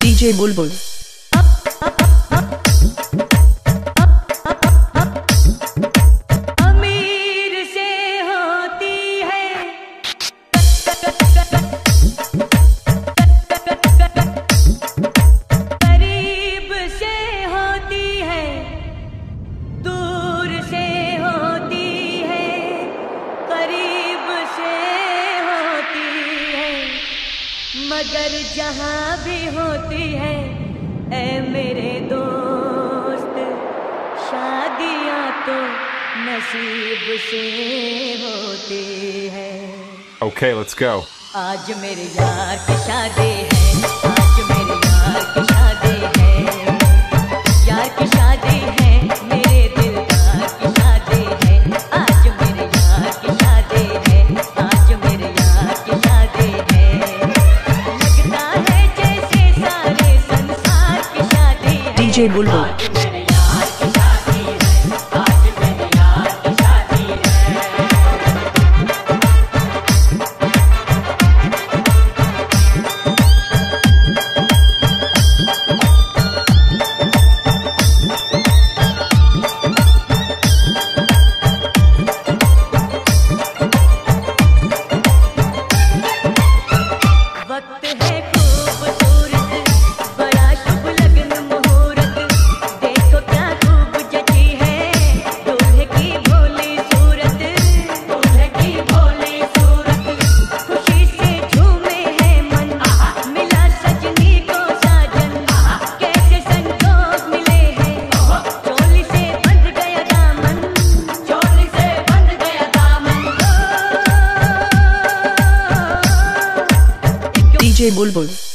DJ बुलबुल। अमीर से होती है गरीब से होती है, दूर से होती है, करीब से होती है, मगर जहाँ भी होती है ऐ मेरे दोस्त, शादियाँ तो नसीब से होती है। Okay, let's go. आज मेरे यार की शादी है, आज मेरे यार की शादी है, यार की शादी है, मेरे दिलदार की शादी है। आज मेरे यार की शादी है, आज मेरे यार की शादी है। लगता है जैसे सारे संसार की शादी है। डीजे बुलबुल। वक्त है खूबसूरत, बड़ा शुभ लगन मुहूर्त, देखो क्या खूब जची है दूल्हे की भोली सूरत, दूल्हे की भोली सूरत। खुशी से झूमे है मन, मिला सजनी को साजन, कैसे संजोग मिले हैं, चोली से बंध गया दामन, चोली से बंध गया दामन। डीजे बुलबुल।